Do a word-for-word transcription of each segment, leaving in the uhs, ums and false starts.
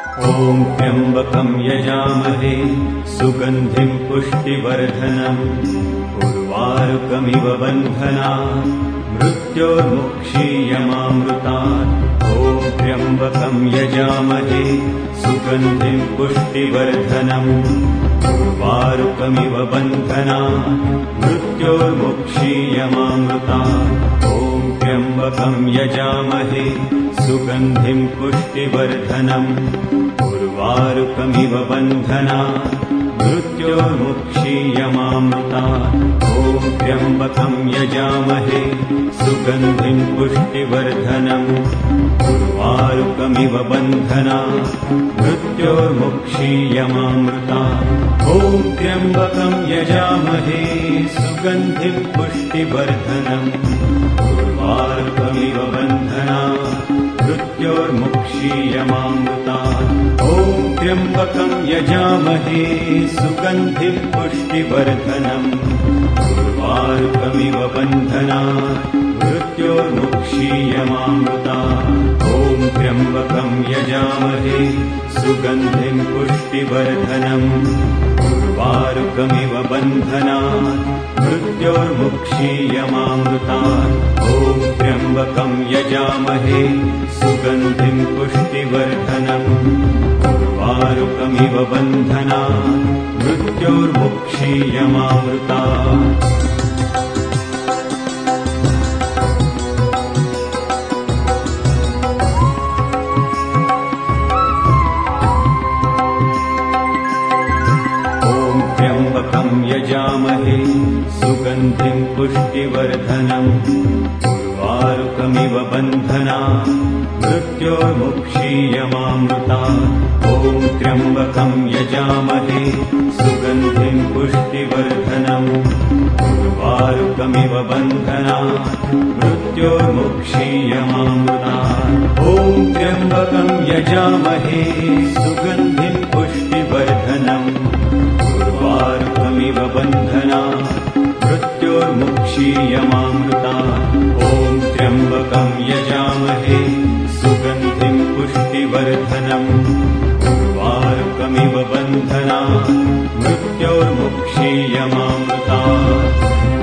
ॐ त्र्यम्बकं यजामहे सुगन्धिं पुष्टिवर्धनम् उर्वारुकमिव बन्धनात् मृत्योर्मुक्षीयमामृतात्। ॐ त्र्यम्बकं यजामहे सुगन्धिं पुष्टिवर्धनम् उर्वारुकमिव बन्धनात् मृत्योर्मुक्षीयमामृतात्। ॐ त्र्यम्बकं यजामहे सुगन्धिं पुष्टिवर्धनम् उर्वारुकमिव बन्धनात् मृत्योर्मुक्षीयमामृतात्। ॐ त्र्यम्बकं यजामहे सुगन्धिं पुष्टिवर्धनम् उर्वारुकमिव बन्धनात् मृत्योर्मुक्षीयमामृतात्। ॐ त्र्यम्बकं यजामहे सुगन्धिं पुष्टिवर्धनम् उर्वारुकमिव बन्धनात् मृत्योर्मुक्षीयमामृतात्। ॐ त्र्यम्बकं यजामहे सुगन्धिं पुष्टिवर्धनम् उर्वारुकमिव बन्धनात् मृत्योर्मुक्षीयमामृतात्। ॐ त्र्यम्बकं यजामहे सुगन्धिं पुष्टिवर्धनम् उर्वारुकमिव बन्धनात् मृत्योर्मुक्षीयमामृतात्। ॐ त्र्यम्बकं यजामहे सुगन्धिं पुष्टिवर्धनम् उर्वारुकमिव बन्धनात् मृत्योर्मुक्षीयमामृतात्। यजामहे सुगन्धिं पुष्टिवर्धनम् उर्वारुकमिव बन्धनात् मृत्योर्मुक्षीयमामृतात्। ॐ त्र्यम्बकं यजामहे सुगन्धिं पुष्टिवर्धनम् उर्वारुकमिव बन्धनात् मृत्योर्मुक्षीयमामृतात्। ॐ त्र्यम्बकं यजामहे सुगन्धिं पुष्टिवर्धनम् उर्वारुकमिव बन्धनात् मृत्योर्मुक्षीयमामृतात्। ॐ त्र्यम्बकं यजामहे सुगन्धिं पुष्टिवर्धनम् उर्वारुकमिव बन्धनात् मृत्योर्मुक्षीयमामृतात्।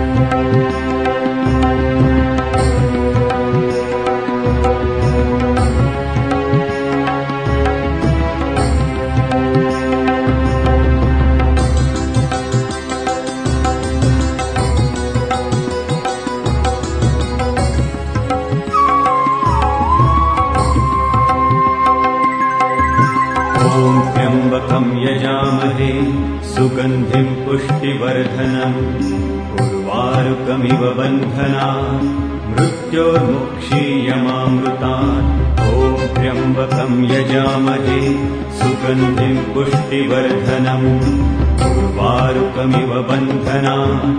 यजामहे सुगन्धिं पुष्टिवर्धनम् उर्वारुकमिव बन्धनात् मृत्योर्मुक्षीयमामृतात्। ॐ त्र्यम्बकं यजामहे सुगन्धिं पुष्टिवर्धनम् उर्वारुकमिव बन्धनात्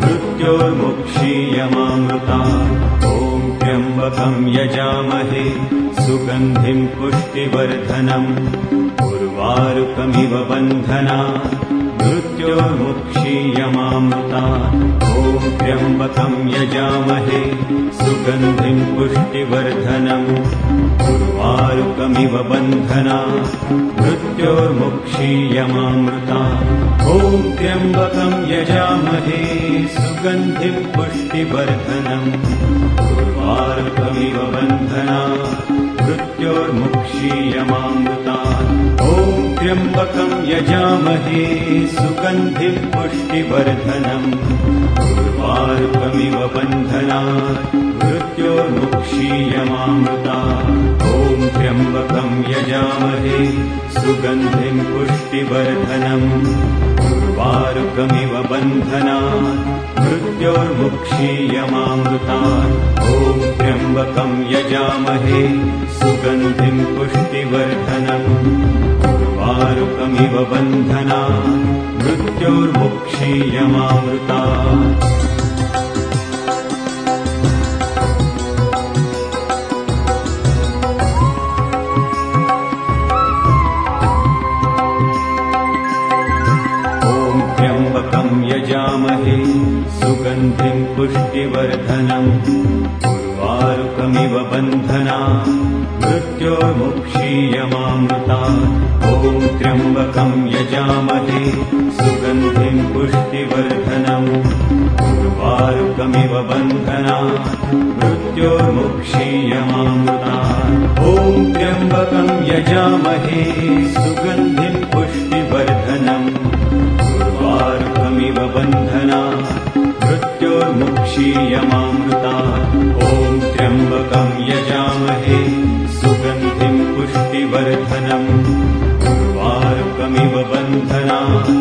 मृत्योर्मुक्षीयमामृतात्। ॐ त्र्यम्बकं यजामहे सुगन्धिं पुष्टिवर्धनम् उर्वारुकमिव बन्धनात् मृत्योर्मुक्षीयमामृतात्। ॐ त्र्यम्बकं यजामहे सुगन्धिं पुष्टिवर्धनम् उर्वारुकमिव बन्धनात् मृत्योर्मुक्षीयमामृतात्। ॐ त्र्यम्बकं यजामहे सुगन्धिं पुष्टिवर्धनम् उर्वारुकमिव बन्धनात् मृत्योर्मुक्षीयमामृतात्। ॐ त्र्यम्बकं यजामहे सुगन्धिं पुष्टिवर्धनम् उर्वारुकमिव बन्धनात् मृत्योर्मुक्षीयमामृतात्। ॐ त्र्यम्बकं यजामहे सुगन्धिं पुष्टिवर्धनम् उर्वारुकमिव बन्धनात् मृत्योर्मुक्षीयमामृतात्। ॐ त्र्यम्बकं यजामहे सुगन्धिं पुष्टिवर्धनम् उर्वारुकमिव बन्धनात् मृत्योर्मुक्षीयमामृतात्। यजामहे सुगन्धिं पुष्टिवर्धनम् उर्वारुकमिव बन्धनात् मृत्योर्मुक्षीयमामृतात्। मृत्योर्मुक्षीयमामृतात् ॐ त्र्यम्बकं यजामहे सुगन्धिं पुष्टिवर्धनम् उर्वारुकमिव बन्धनात् मृत्योर्मुक्षीयमामृतात् ॐ त्र्यम्बकं यजामहे सुगन्धिं पुष्टिवर्धनम् उर्वारुकमिव बन्धनात् मृत्योर्मुक्षीयमामृतात् ॐ त्र्यम्बकं यजामहे सुगन्धिं पुष्टिवर्धनम् उर्वारुकमिव बन्धनात्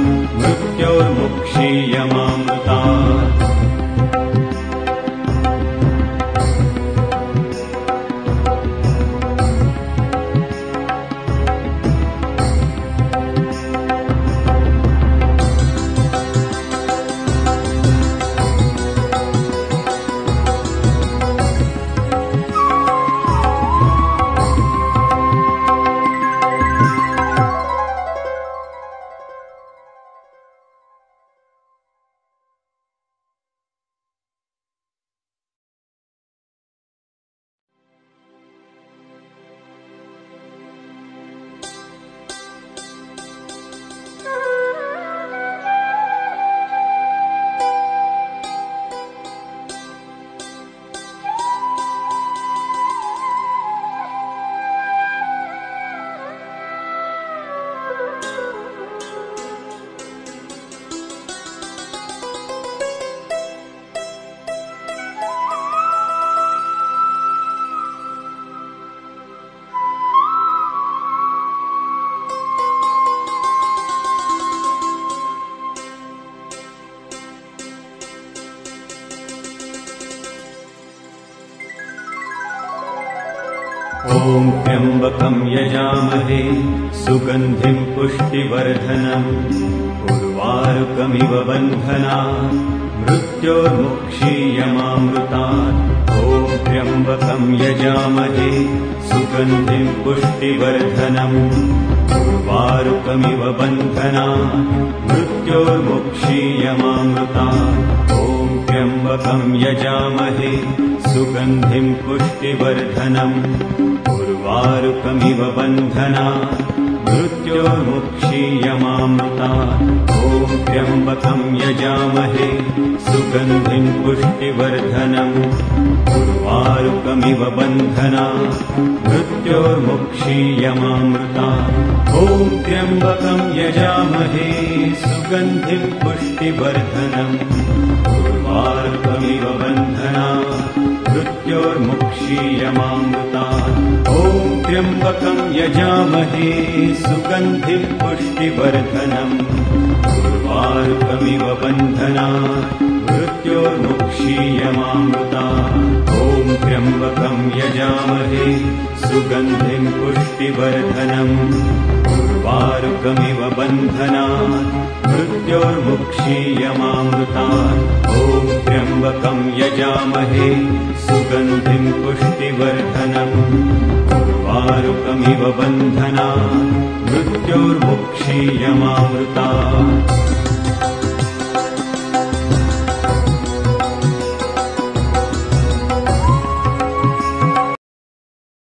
मृत्योर्मुक्षीयमामृतात् ॐ त्र्यम्बकं यजामहे सुगन्धिं पुष्टिवर्धनम् उर्वारुकमिव बन्धनात् मृत्योर्मुक्षीयमामृतात् ॐ त्र्यम्बकं यजामहे सुगन्धिं पुष्टिवर्धनम् उर्वारुकमिव बन्धनात् मृत्योर्मुक्षीयमामृतात् ॐ त्र्यम्बकं यजामहे सुगन्धिं पुष्टिवर्धनम् उर्वारुकमिव बन्धनात् मृत्योर्मुक्षीयमामृतात् ॐ त्र्यम्बकं यजामहे सुगन्धिं पुष्टिवर्धनम् उर्वारुकमिव बन्धनात् मृत्योर्मुक्षीयमामृतात् ॐ त्र्यम्बकं यजामहे सुगन्धिं पुष्टिवर्धनम् उर्वारुकमिव बन्धनात् मृत्योर्मुक्षीयमामृतात् ॐ त्र्यम्बकं यजामहे सुगन्धिं पुष्टिवर्धनम् उर्वारुकमिव बन्धनात् मृत्योर्मुक्षीयमामृतात् ॐ त्र्यम्बकं यजामहे सुगन्धिं पुष्टिवर्धनम् उर्वारुकमिव बन्धनात् मृत्योर्मुक्षीयमामृतात् ॐ त्र्यम्बकं यजामहे सुगन्धिं पुष्टिवर्धनम् उर्वारुकमिव बन्धनात् मृत्योर्मुक्षीयमामृतात्